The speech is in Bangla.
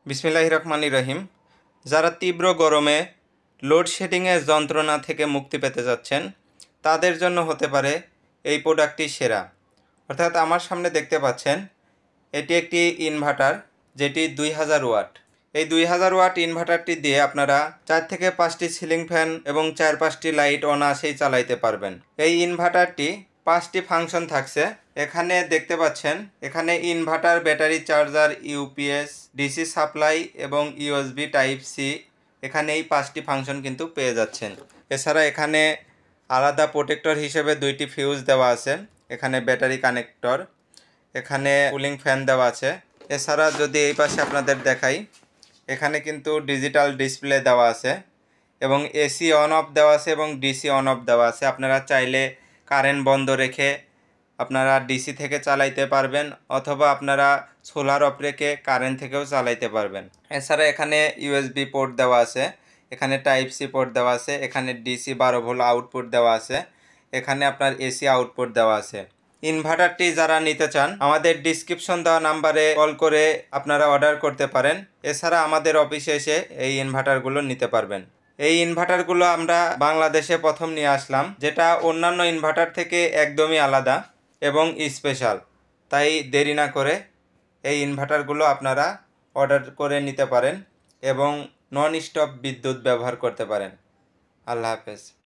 বিসমিল্লাহির রহমানির রহিম। যারা তীব্র গরমে লোডশেডিংয়ের যন্ত্রণা থেকে মুক্তি পেতে যাচ্ছেন তাদের জন্য হতে পারে এই প্রোডাক্টটি সেরা। অর্থাৎ আমার সামনে দেখতে পাচ্ছেন এটি একটি ইনভার্টার, যেটি 2000 ওয়াট। এই 2000 ওয়াট ইনভার্টারটি দিয়ে আপনারা 4 থেকে 5টি সিলিং ফ্যান এবং 4-5টি লাইট অনায়াসেই চালাইতে পারবেন। এই ইনভার্টারটি 5টি ফাংশন থাকছে। এখানে দেখতে পাচ্ছেন, এখানে inverter, battery charger, UPS, DC supply এবং ইউএসবি টাইপ সি, এখানে এই 5টি ফাংশন কিন্তু পেয়ে যাচ্ছেন। এছাড়া এখানে আলাদা প্রোটেক্টর হিসেবে 2টি ফিউজ দেওয়া আছে। এখানে ব্যাটারি কানেক্টর, এখানে কুলিং ফ্যান দেওয়া আছে। এছাড়া যদি এই পাশে আপনাদের দেখাই, এখানে কিন্তু ডিজিটাল ডিসপ্লে দেওয়া আছে এবং এসি অন অফ দেওয়া আছে এবং ডিসি অন অফ দেওয়া আছে। আপনারা চাইলে কারেন্ট বন্ধ রেখে আপনারা ডিসি থেকে চালাইতে পারবেন, অথবা আপনারা সোলার অফ রেখে কারেন্ট থেকেও চালাইতে পারবেন। এছাড়া এখানে ইউএসবি পোর্ট দেওয়া আছে, এখানে টাইপ সি পোর্ট দেওয়া আছে, এখানে ডিসি 12 ভোল্ট আউটপুট দেওয়া আছে, এখানে আপনার এসি আউটপুট দেওয়া আছে। ইনভার্টারটি যারা নিতে চান আমাদের ডিসক্রিপশন দেওয়া নাম্বারে কল করে আপনারা অর্ডার করতে পারেন। এছাড়া আমাদের অফিসে এসে এই ইনভার্টারগুলো নিতে পারবেন। এই ইনভার্টারগুলো আমরা বাংলাদেশে প্রথম নিয়ে আসলাম, যেটা অন্যান্য ইনভার্টার থেকে একদমই আলাদা এবং স্পেশাল। তাই দেরি না করে এই ইনভার্টারগুলো আপনারা অর্ডার করে নিতে পারেন এবং নন স্টপ বিদ্যুৎ ব্যবহার করতে পারেন। আল্লাহ হাফেজ।